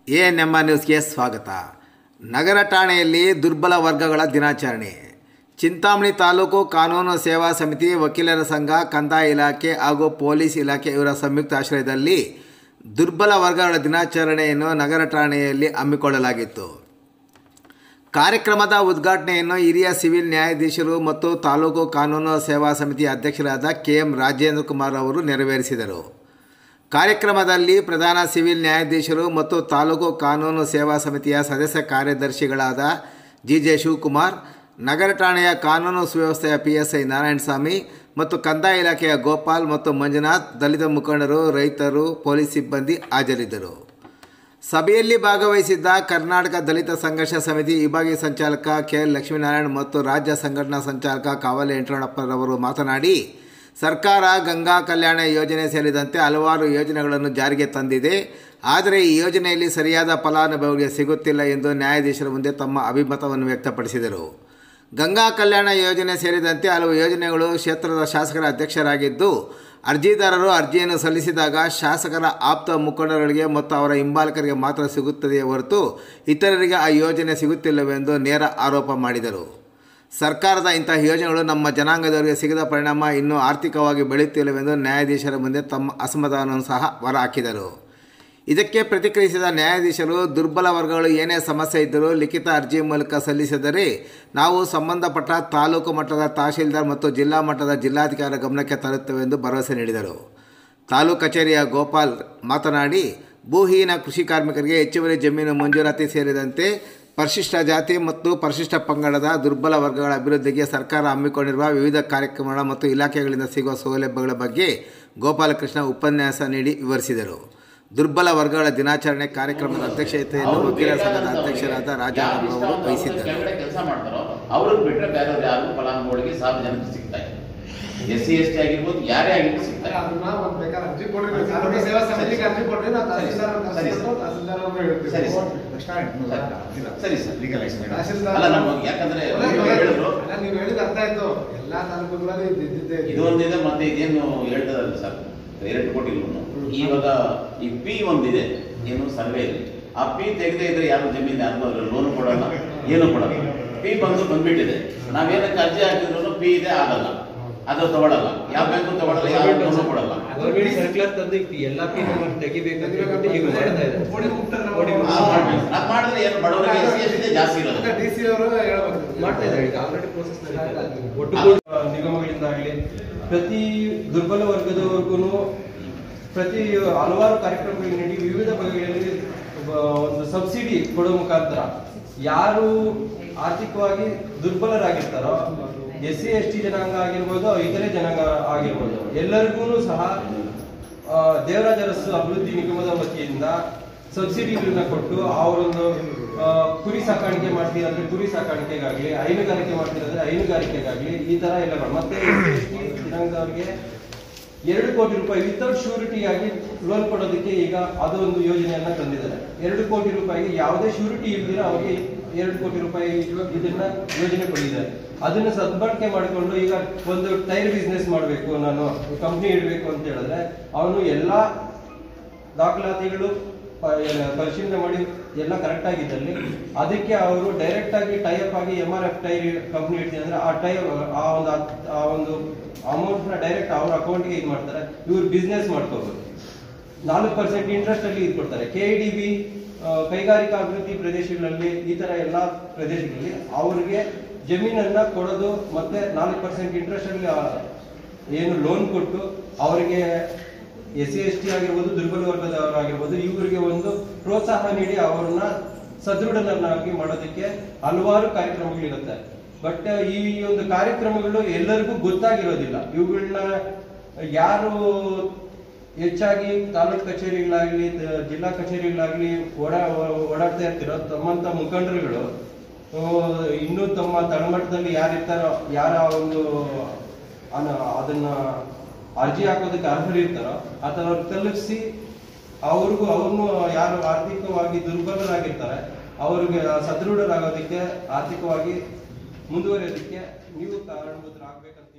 ANM ನ್ಯೂಸ್ಗೆ ಸ್ವಾಗತ. ನಗರ ಠಾಣೆಯಲ್ಲಿ ದುರ್ಬಲ ವರ್ಗಗಳ ದಿನಾಚರಣೆ. ಚಿಂತಾಮಣಿ ತಾಲೂಕು ಕಾನೂನು ಸೇವಾ ಸಮಿತಿ, ವಕೀಲರ ಸಂಘ, ಕಂದಾಯ ಇಲಾಖೆ ಹಾಗೂ ಪೊಲೀಸ್ ಇಲಾಖೆ ಇವರ ಸಂಯುಕ್ತ ಆಶ್ರಯದಲ್ಲಿ ದುರ್ಬಲ ವರ್ಗಗಳ ದಿನಾಚರಣೆಯನ್ನು ನಗರ ಠಾಣೆಯಲ್ಲಿ ಹಮ್ಮಿಕೊಳ್ಳಲಾಗಿತ್ತು. ಕಾರ್ಯಕ್ರಮದ ಉದ್ಘಾಟನೆಯನ್ನು ಹಿರಿಯ ಸಿವಿಲ್ ನ್ಯಾಯಾಧೀಶರು ಮತ್ತು ತಾಲೂಕು ಕಾನೂನು ಸೇವಾ ಸಮಿತಿ ಅಧ್ಯಕ್ಷರಾದ KM ರಾಜೇಂದ್ರ ಕುಮಾರ್ ಅವರು ನೆರವೇರಿಸಿದರು. ಕಾರ್ಯಕ್ರಮದಲ್ಲಿ ಪ್ರಧಾನ ಸಿವಿಲ್ ನ್ಯಾಯಾಧೀಶರು ಮತ್ತು ತಾಲೂಕು ಕಾನೂನು ಸೇವಾ ಸಮಿತಿಯ ಸದಸ್ಯ ಕಾರ್ಯದರ್ಶಿಗಳಾದ GJ ಶಿವಕುಮಾರ್, ನಗರ ಠಾಣೆಯ ಕಾನೂನು ಸುವ್ಯವಸ್ಥೆಯ PSI ನಾರಾಯಣಸ್ವಾಮಿ ಮತ್ತು ಕಂದಾಯ ಇಲಾಖೆಯ ಗೋಪಾಲ್ ಮತ್ತು ಮಂಜುನಾಥ್, ದಲಿತ ಮುಖಂಡರು, ರೈತರು, ಪೊಲೀಸ್ ಸಿಬ್ಬಂದಿ ಹಾಜರಿದ್ದರು. ಸಭೆಯಲ್ಲಿ ಭಾಗವಹಿಸಿದ್ದ ಕರ್ನಾಟಕ ದಲಿತ ಸಂಘರ್ಷ ಸಮಿತಿ ವಿಭಾಗೀಯ ಸಂಚಾಲಕ KL ಲಕ್ಷ್ಮೀನಾರಾಯಣ್ ಮತ್ತು ರಾಜ್ಯ ಸಂಘಟನಾ ಸಂಚಾಲಕ ಕಾವಲೆ ವೆಂಕಟರಮಣಪ್ಪರವರು ಮಾತನಾಡಿ, ಸರ್ಕಾರ ಗಂಗಾ ಕಲ್ಯಾಣ ಯೋಜನೆ ಸೇರಿದಂತೆ ಹಲವಾರು ಯೋಜನೆಗಳನ್ನು ಜಾರಿಗೆ ತಂದಿದೆ. ಆದರೆ ಈ ಯೋಜನೆಯಲ್ಲಿ ಸರಿಯಾದ ಫಲಾನುಭವಿಗಳಿಗೆ ಸಿಗುತ್ತಿಲ್ಲ ಎಂದು ನ್ಯಾಯಾಧೀಶರ ಮುಂದೆ ತಮ್ಮ ಅಭಿಮತವನ್ನು ವ್ಯಕ್ತಪಡಿಸಿದರು. ಗಂಗಾ ಕಲ್ಯಾಣ ಯೋಜನೆ ಸೇರಿದಂತೆ ಹಲವು ಯೋಜನೆಗಳು ಕ್ಷೇತ್ರದ ಶಾಸಕರ ಅಧ್ಯಕ್ಷರಾಗಿದ್ದು, ಅರ್ಜಿದಾರರು ಅರ್ಜಿಯನ್ನು ಸಲ್ಲಿಸಿದಾಗ ಶಾಸಕರ ಆಪ್ತ ಮುಖಂಡರುಗಳಿಗೆ ಮತ್ತು ಅವರ ಹಿಂಬಾಲಕರಿಗೆ ಮಾತ್ರ ಸಿಗುತ್ತದೆಯೇ ಹೊರತು ಇತರರಿಗೆ ಆ ಯೋಜನೆ ಸಿಗುತ್ತಿಲ್ಲವೆಂದು ನೇರ ಆರೋಪ ಮಾಡಿದರು. ಸರ್ಕಾರದ ಇಂತಹ ಯೋಜನೆಗಳು ನಮ್ಮ ಜನಾಂಗದವರಿಗೆ ಸಿಗದ ಪರಿಣಾಮ ಇನ್ನೂ ಆರ್ಥಿಕವಾಗಿ ಬೆಳೆಯುತ್ತಿಲ್ಲವೆಂದು ನ್ಯಾಯಾಧೀಶರ ಮುಂದೆ ತಮ್ಮ ಅಸಮಾಧಾನವನ್ನು ಸಹ ಹೊರಹಾಕಿದರು. ಇದಕ್ಕೆ ಪ್ರತಿಕ್ರಿಯಿಸಿದ ನ್ಯಾಯಾಧೀಶರು, ದುರ್ಬಲ ವರ್ಗಗಳು ಏನೇ ಸಮಸ್ಯೆ ಇದ್ದರೂ ಲಿಖಿತ ಅರ್ಜಿ ಮೂಲಕ ಸಲ್ಲಿಸಿದರೆ ನಾವು ಸಂಬಂಧಪಟ್ಟ ತಾಲೂಕು ಮಟ್ಟದ ತಹಶೀಲ್ದಾರ್ ಮತ್ತು ಜಿಲ್ಲಾ ಮಟ್ಟದ ಜಿಲ್ಲಾಧಿಕಾರಿ ಗಮನಕ್ಕೆ ತರುತ್ತೇವೆಂದು ಭರವಸೆ ನೀಡಿದರು. ತಾಲೂಕು ಕಚೇರಿಯ ಗೋಪಾಲ್ ಮಾತನಾಡಿ, ಭೂಹೀನ ಕೃಷಿ ಕಾರ್ಮಿಕರಿಗೆ ಹೆಚ್ಚುವರಿ ಜಮೀನು ಮಂಜೂರಾತಿ ಸೇರಿದಂತೆ ಪರಿಶಿಷ್ಟ ಜಾತಿ ಮತ್ತು ಪರಿಶಿಷ್ಟ ಪಂಗಡದ ದುರ್ಬಲ ವರ್ಗಗಳ ಅಭಿವೃದ್ಧಿಗೆ ಸರ್ಕಾರ ಹಮ್ಮಿಕೊಂಡಿರುವ ವಿವಿಧ ಕಾರ್ಯಕ್ರಮಗಳ ಮತ್ತು ಇಲಾಖೆಗಳಿಂದ ಸಿಗುವ ಸೌಲಭ್ಯಗಳ ಬಗ್ಗೆ ಗೋಪಾಲಕೃಷ್ಣ ಉಪನ್ಯಾಸ ನೀಡಿ ವಿವರಿಸಿದರು. ದುರ್ಬಲ ವರ್ಗಗಳ ದಿನಾಚರಣೆ ಕಾರ್ಯಕ್ರಮದ ಅಧ್ಯಕ್ಷತೆಯನ್ನು ವಕೀಲರ ಸಂಘದ ಅಧ್ಯಕ್ಷರಾದ ರಾಜಾರಾಮ್ ಅವರು ವಹಿಸಿದ್ದರು. SC ST ಆಗಿರ್ಬೋದು, ಯಾರೇ ಆಗಿರ್ಬೋದು ಸಿಗ್ತಾರೆ. ಸರಿ ಸರ್, ಅಲ್ಲ ನಮಗೆ ಯಾಕಂದ್ರೆ ನೀವು ಹೇಳಿದ ಅರ್ಥ ಆಯ್ತು. ಎಲ್ಲಾ ತಾಲೂಕುಗಳಲ್ಲಿ ಇದು ಒಂದಿದೆ, ಮತ್ತೆ ಇದೇನು ಹೇಳ್ತದಲ್ಲ ಸರ್, 2 ಕೋಟಿ ಲೋನು. ಇವಾಗ ಈ P ಒಂದಿದೆ, ಏನು ಸರ್ವೆಯಲ್ಲಿ ಆ P ತೆಗೆದೇ ಇದ್ರೆ ಯಾರು ಜಮೀನು ಯಾರು ಲೋನು ಕೊಡಲ್ಲ, ಏನು ಕೊಡಲ್ಲ. P ಬಂದ್ಬಿಟ್ಟಿದೆ. ನಾವೇನಕ್ಕೆ ಅರ್ಜಿ ಹಾಕಿದ್ರು P ಇದೆ, ಆಗಲ್ಲ, ಅದು ತಗೊಳ್ಳಲ್ಲ, ಯಾವ ಬ್ಯಾಂಕು ತಗೊಳ್ಳಲ್ಲ, ಯಾವ ಲೋನು ಕೊಡಲ್ಲ. ಸರ್ಕ್ಯುಲರ್ ತಂದು ಎಲ್ಲ ಪಿ ತೆಗಿಬೇಕಂತ ಈಗ ಮಾಡ್ತಾ ಇದೆ. ಅದು ಮಾಡಿದ್ರೆ ಏನು ಬಡವರಿಗೆ SC ST ಜಾಸ್ತಿ ಇರೋದು. DC ಅವರು ಮಾಡ್ತಾ ಇದ್ದಾರೆ, ಈಗ ಆಲ್ರೆಡಿ ಪ್ರೋಸೆಸ್ ಒಟ್ಟುಗೂಡಿ ನಿಗಮಗಳಿಂದಾಗಲಿ ಪ್ರತಿ ದುರ್ಬಲ ವರ್ಗದವರೆಗೂ ಪ್ರತಿ ಹಲವಾರು ಕಾರ್ಯಕ್ರಮಗಳು ನೀಡಿ ವಿವಿಧ ಬಗೆಗಳಲ್ಲಿ ಒಂದು ಸಬ್ಸಿಡಿ ಕೊಡುವ ಮುಖಾಂತರ ಯಾರು ಆರ್ಥಿಕವಾಗಿ ದುರ್ಬಲರಾಗಿರ್ತಾರೋ, SC ST ಜನಾಂಗ ಆಗಿರ್ಬೋದು, ಇತರೆ ಜನಾಂಗ ಆಗಿರ್ಬೋದು, ಎಲ್ಲರಿಗೂ ಸಹ ದೇವರಾಜ ಅರಸು ಅಭಿವೃದ್ಧಿ ನಿಗಮದ ವತಿಯಿಂದ ಸಬ್ಸಿಡಿಗಳನ್ನ ಕೊಟ್ಟು ಅವರೊಂದು ಕುರಿ ಸಾಕಾಣಿಕೆ ಮಾಡ್ತೀರ ಅಂದ್ರೆ ಕುರಿ ಸಾಕಾಣಿಕೆಗಾಗ್ಲಿ, ಹೈನುಗಾರಿಕೆ ಮಾಡ್ತೀರಂದ್ರೆ ಹೈನುಗಾರಿಕೆಗಾಗ್ಲಿ, ಈ ತರ ಎಲ್ಲ ಮತ್ತೆ SC ST ಜನಾಂಗದವರಿಗೆ 2 ಕೋಟಿ ರೂಪಾಯಿ ವಿತೌಟ್ ಶ್ಯೂರಿಟಿಯಾಗಿ ಲೋನ್ ಕೊಡೋದಕ್ಕೆ ಈಗ ಅದೊಂದು ಯೋಜನೆಯನ್ನ ತಂದಿದ್ದಾರೆ. 2 ಕೋಟಿ ರೂಪಾಯಿಗೆ ಯಾವುದೇ ಶ್ಯೂರಿಟಿ ಇಲ್ದಿರ ಅವರಿಗೆ 2 ಕೋಟಿ ರೂಪಾಯಿ ಇದನ್ನ ಯೋಜನೆ ಕೊಟ್ಟಿದ್ದಾರೆ. ಅದನ್ನ ಸದ್ಬಳಕೆ ಮಾಡಿಕೊಂಡು ಈಗ ಒಂದು ಟೈರ್ ಬಿಸ್ನೆಸ್ ಮಾಡಬೇಕು, ನಾನು ಕಂಪ್ನಿ ಇಡಬೇಕು ಅಂತ ಹೇಳಿದ್ರೆ ಅವನು ಎಲ್ಲಾ ದಾಖಲಾತಿಗಳು ಪರಿಶೀಲನೆ ಮಾಡಿ ಎಲ್ಲ ಕರೆಕ್ಟ್ ಆಗಿದ್ದಲ್ಲಿ ಅದಕ್ಕೆ ಅವರು ಡೈರೆಕ್ಟ್ ಆಗಿ ಟೈಅಪ್ ಆಗಿ MRF ಟೈರ್ ಕಂಪ್ನಿ ಇಡ್ತೀನಿ ಅಂದ್ರೆ ಆ ಟೈರ್ ಆ ಒಂದು ಅಮೌಂಟ್ ನ ಡೈರೆಕ್ಟ್ ಅವ್ರ ಅಕೌಂಟ್ಗೆ ಇದು ಮಾಡ್ತಾರೆ. ಇವ್ರು ಬಿಸ್ನೆಸ್ ಮಾಡ್ಕೋಬಹುದು. 4% ಇಂಟ್ರೆಸ್ಟ್ ಅಲ್ಲಿ ಇದು ಕೊಡ್ತಾರೆ. KIDB ಕೈಗಾರಿಕಾ ಅಭಿವೃದ್ಧಿ ಪ್ರದೇಶಗಳಲ್ಲಿ, ಈ ತರ ಎಲ್ಲಾ ಪ್ರದೇಶಗಳಲ್ಲಿ ಅವರಿಗೆ ಜಮೀನನ್ನ ಕೊಡೋದು ಮತ್ತೆ 4% ಇಂಟ್ರೆಸ್ಟ್ ಅಲ್ಲಿ ಏನು ಲೋನ್ ಕೊಟ್ಟು ಅವರಿಗೆ SC ST ಆಗಿರ್ಬೋದು, ದುರ್ಬಲ ವರ್ಗದವರಾಗಿರ್ಬೋದು, ಇವರಿಗೆ ಒಂದು ಪ್ರೋತ್ಸಾಹ ನೀಡಿ ಅವರನ್ನ ಸದೃಢನನ್ನಾಗಿ ಮಾಡೋದಕ್ಕೆ ಹಲವಾರು ಕಾರ್ಯಕ್ರಮಗಳಿರುತ್ತೆ. ಬಟ್ ಈ ಒಂದು ಕಾರ್ಯಕ್ರಮಗಳು ಎಲ್ಲರಿಗೂ ಗೊತ್ತಾಗಿರೋದಿಲ್ಲ. ಇವುಗಳನ್ನ ಯಾರು ಹೆಚ್ಚಾಗಿ ತಾಲೂಕು ಕಚೇರಿಗಳಾಗ್ಲಿ, ಜಿಲ್ಲಾ ಕಚೇರಿಗಳಾಗ್ಲಿ ಓಡಾಡ್ತಾ ಇರ್ತಿರೋ ತಮ್ಮಂತ ಮುಖಂಡರುಗಳು ಇನ್ನೂ ತಮ್ಮ ತಳಮಟ್ಟದಲ್ಲಿ ಯಾರಿರ್ತಾರೋ, ಯಾರ ಒಂದು ಅದನ್ನ ಅರ್ಜಿ ಹಾಕೋದಕ್ಕೆ ಅರ್ಹರಿರ್ತಾರೋ ಅಥವಾ ತಲುಪಿಸಿ ಅವ್ರನ್ನು ಯಾರು ಆರ್ಥಿಕವಾಗಿ ದುರ್ಬಲರಾಗಿರ್ತಾರೆ ಅವ್ರಿಗೆ ಸದೃಢರಾಗೋದಕ್ಕೆ, ಆರ್ಥಿಕವಾಗಿ ಮುಂದುವರಿಯೋದಕ್ಕೆ ನೀವು ಕಾರಣಭೂತರಾಗಬೇಕಂತ